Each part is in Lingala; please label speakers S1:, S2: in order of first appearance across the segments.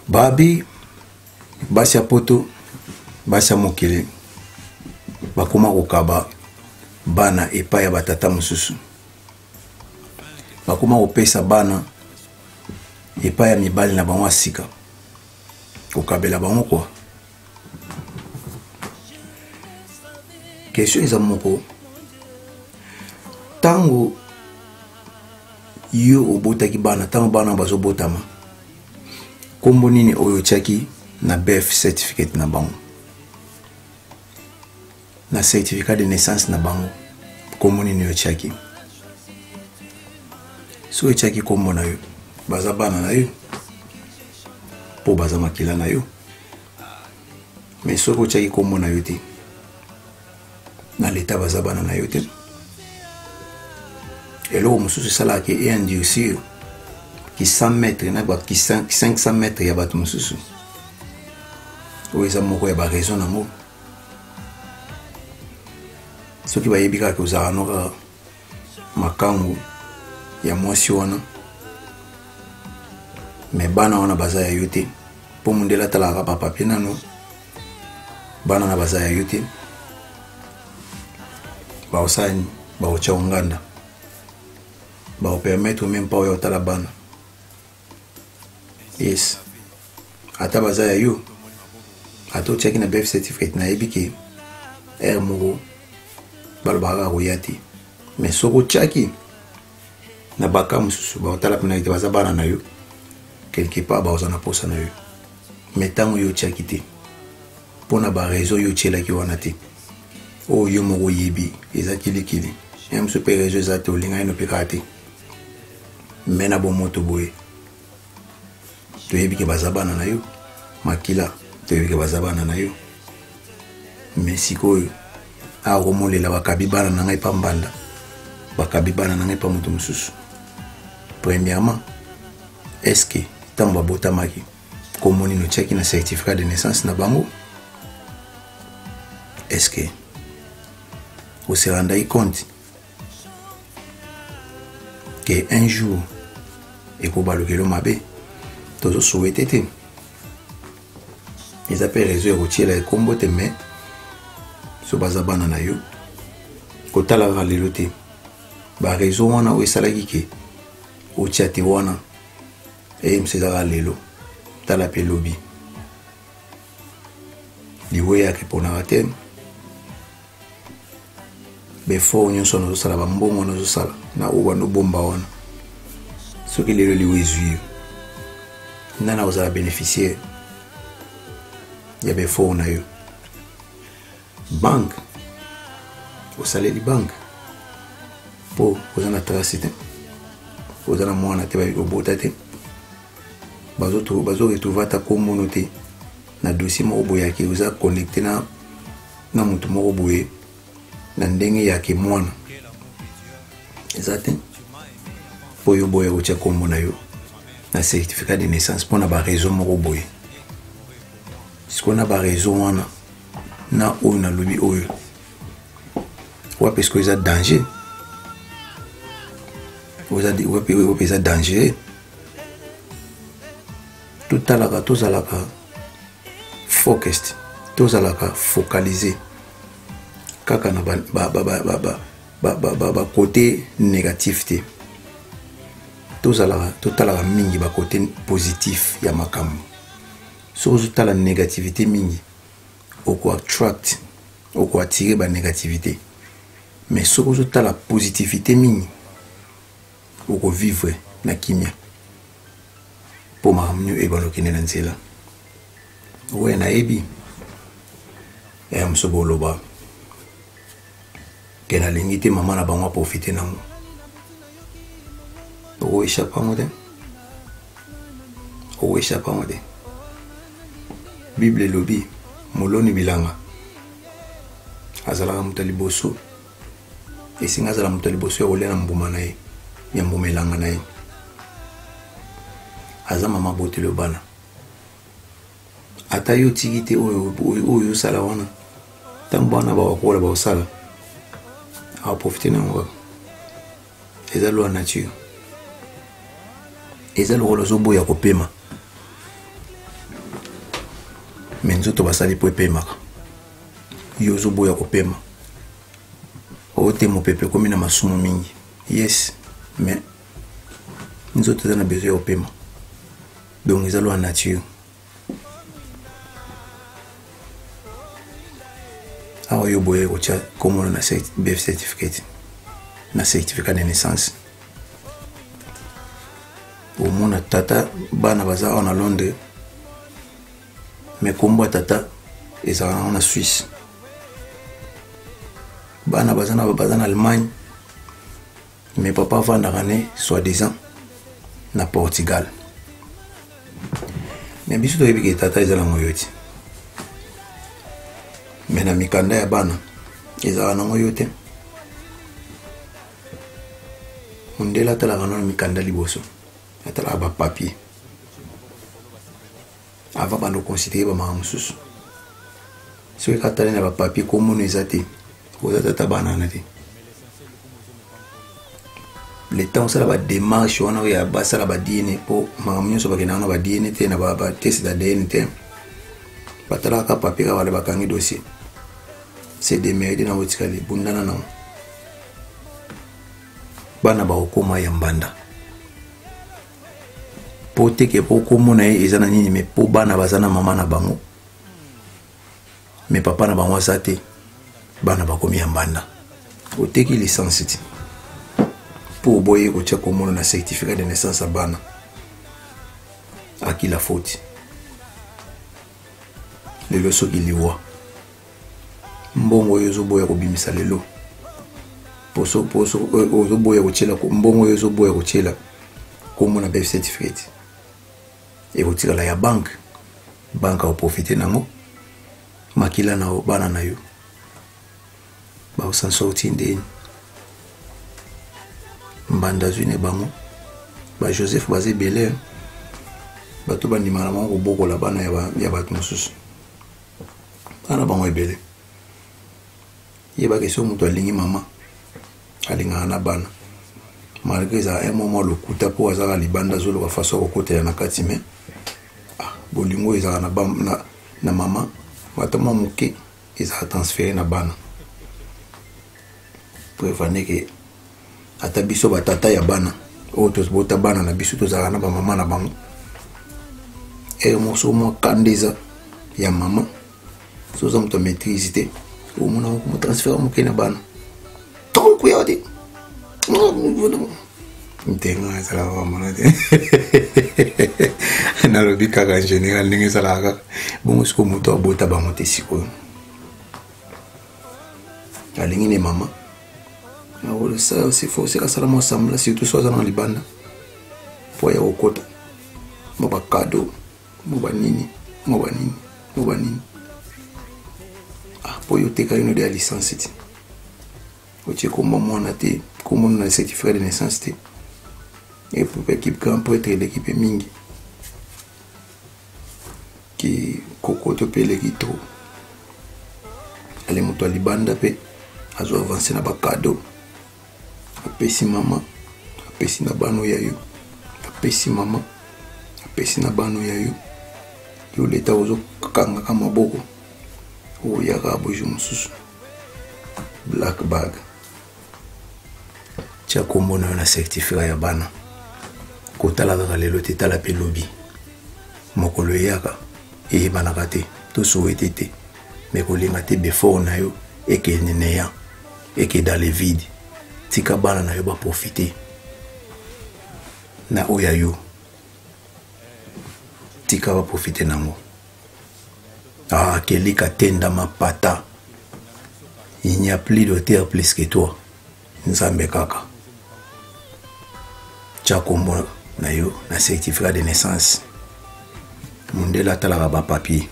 S1: Babi basi ya poto basi ya mokili bakoma kokaba bana epai ya batata mosusu, bakoma kopesa bana epai ya mibali na bango asika kokabela bango kwa. Question eza moko, tango yo obotaki bana, tango bana bazobotama, kombo nini oyo otiaki na birth certificate na bango, na certificat de naissance na bango, kombo nini otiaki? So otiaki kombo na yo, baza bana na yo po baza makila na yo. Mais soki otiaki kombo na yo te, na leta baza bana na yo te. Eloko mosusu esalaka endurcir ki 100 mètres na ba ki 500 mètres ya bato mosusu oyo eza moko ya baraison nango. Soki bayebi kaka ozala noka makangu ya mwasi wana, me bana wana baza ya yo te, mpo mondele atalaka bapapie nano bana na baza ya yo te, baosani baotya nganda baopermettre même pas oyo otala bana. Yes, ata baza ya yo, ata otiaki na birth certificate nayebi ke ere moko balobaka koya te. Mais soki otiaki na baka mosusu baotala mpena ete baza bana na yo, quelque part baoza na posa na yo. Mais ntango yo otiaki te, mpona baraison yo otielaki wana te, oyo yo moko oyebi eza kilikili, même so mpe raison eza te olinga ino mpe kaka te. Mais na bomoto boye toyebi ke baza bana na yo, makila toyebi ke baza bana na yo. Mais sikoyo akomolela bakabi bana na ngai pa mbanda, bakabi bana na ngai pa moto mosusu. Premièrement, est-ce que ntango babotamaki kombo nini otiaki na certificat de naissance na bango? Est-ce que ose randaki compte que un jour ekobalukelo mabe tozo souhaité te? Eza pe réseau ekotiela ekombo te, mais so baza bana na yo kotalaka lelo te bareseau wana oyo esalaki ke otia te wana eyebisa ezaka lelo. Tala mpe lobi liwe yake mponaka te, befort nyonso nazosala bambongo nazosala na oyo banobomba wana. Soki lelo liwe ezwi yo, nani akozala bénéficiaire ya befort na yo? Banque, osaleli banque mpo oza na trace te, oza na mwana te obota te, bazoretrouve ata kombono te na dossier moko boye yake oza connecté na moto moko boye na ndenge yake mwana eza te, mpo yo boye kotia kombo na yo na certificat de naissance mpona baraison moko boye. Sikoyo na baraison wana na oyo nalobi oyo wapi sikoyo eza danger, wapi eza danger, totalaka tozalaka focused, tozalaka focalisé kaka na ba côté négatif te, totalaka mingi ba côté positif ya makambo. So ozotala négativité mingi oko attract, oko attirer ba négativité, mais so ozotala positivité mingi oko vivre na kimia po makamnyo ebalokene na nzela. Owe nayebi moso boloba ke nalingi te mama na bango aprofite nango, oko échappango te, oko échappango te. Bible elobi moloni bilanga azalaka moto ya liboso, esinga azala moto ya liboso ya kolia na mbuma na ye, ya mbuma elanga na ye. Aza mama boteli bana, ata yo tiki te oyo osala wana, ntango bana bawakola baosala aprofite nango. Eza loi nature, eza lokola ozoboya kopema mais nzoto basali po epemaka yo ozoboya kopema ote mopepe komi na masumu mingi yes mais nzoto eza na besoin ya kopema donc eza lwa nature awa yo boye kotia komona na birth certificate na certificat de naissance omona tata bana baza awa na Londres mais kombo tata ezalaka na Suisse bana baza na Allemagne mais papa avandaka ne soi-disant na Portugal mais biso toyebi ke tata eza nango yo ti mais na mikanda ya bana ezalaka nango yo te mondele atalaka na mikanda liboso atalaka bapapier avant bando considérer bamaka mosusu soki katali na bapapier komona eza te oza tata banana te le temps osala badémarche wana oyo basala badna mpo makambo nyonso bakendaka na badna te na batest d'ADN te batalaka papier kaka bala bakangi dossier c'est démérité na botikali bundana nango bana bakokoma ya mbanda po teke po komona ye eza na nini me po bana baza na mama na bango me papa na bango aza te bana bakomi ya mbanda oteki licence ti po boye kotia komona na certificat de naissance ya bana akila faute lelo soki liwa mbongo oyo ozoboya kobimisa lelo poso ozoboya kotiela mbongo oyo ozoboya kotiela komona birth certificate ekotikala ya banque aoprofite nango makila na bana na yo baosan sorti ndeni mbanda zwi ne bango ba Joseph baza ebele bato bandimaka na bango kobokola bana ya bato mosusu bana bango ebele yebaka esi moto alingi mama alingaka na bana malgré ezala un moment lokuta mpo azaka libanda azoloka faso akokotela na kati me bolingo ezala na mama batama moke ezala transféré na bana po evaneke ata biso batata ya bana oyo tozobota bana na biso tozalaka na bamama na bango moso mwa kandeza ya mama soza moto maîtrise te omona motransfert moke na bana tokokuya te ntenga ezalaka bamona te nalobi kaka en général ndenge ezalaka kaka bongo siko moto abota bango te sikoyo alingi ne mama ça c'est faux c'est kasala mwa sambla surtout so aza na libanda po ya kokota mo bakado mo banini po yo teka ino de ya licence ti otie komba mwana te komona na certificat de naissance te et pour équipe grand pour être l'équipe mingi qui kokoto pe le kito ale moto libanda pe azo avancer na bakado apesi mama apesi na bano ya yo apesi mama apesi na bano ya yo yo leta ozo kanga kama boko o ya gabo jo mususu black bag tia komona na certificat ya bana kotala kaka lelo te tala pe lobi mokolo yaka eyebanaka te tosouete te me kolinga te before na yo ekende neya eke dans le vide tika bana na yo baprofite na oya yo tika baprofite nango kelika tenda mapata il n'y a plus de terre plus que toi nzambe kaka tia kombo na yo na certificat de naissance mondele atalaka bapapier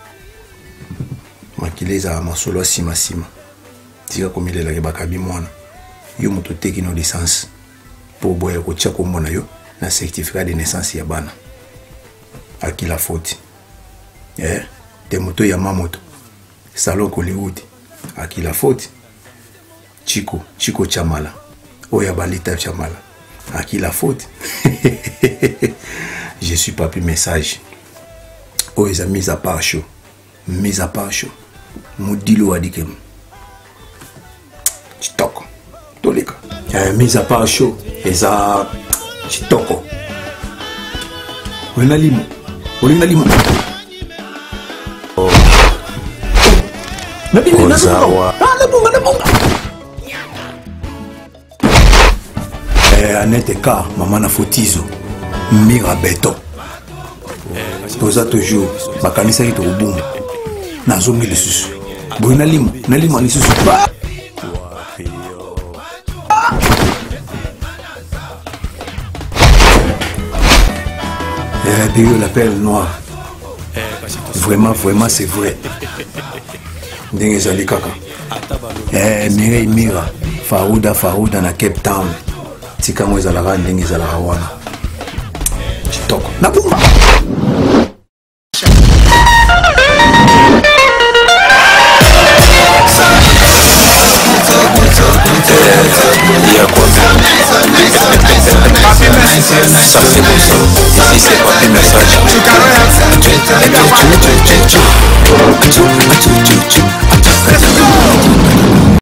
S1: makili ezalaka masolo asimasima tika komilelaki bakabi mwana yo moto teki no licence mpo boya kotia kombo na yo na certificat de naissance ya bana akila faute te moto ya mamoto salon Hollywood akila faute Chico Chamala oya balita Chamala akila faute je suis pas plus message oyo eza mise à part show mise à part chaud modilo adikem chitoko toleka mise à part chaud eza chitoko olinga limo Annette Car, maman na fotizo mira beton toza toujours bakanisaki tokobuma nazongi lisusu boye nalima lisusu Bio l'appelle noir vraiment c'est vrai ndenge ezali kaka Mireille Mira Farouda na Cape Town tika mo ezalaka ndenge ezalaka wana kitoko na bumba
S2: Ici c'est pas des messages.